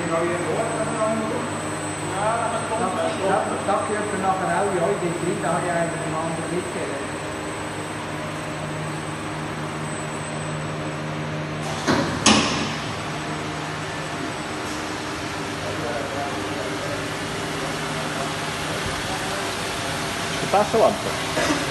noch irgendwo miteinander. Ja, das kommt. Da gehört man nachher auch in heute drin, da habe ich eigentlich einen anderen mitgegeben. Taschenlampe.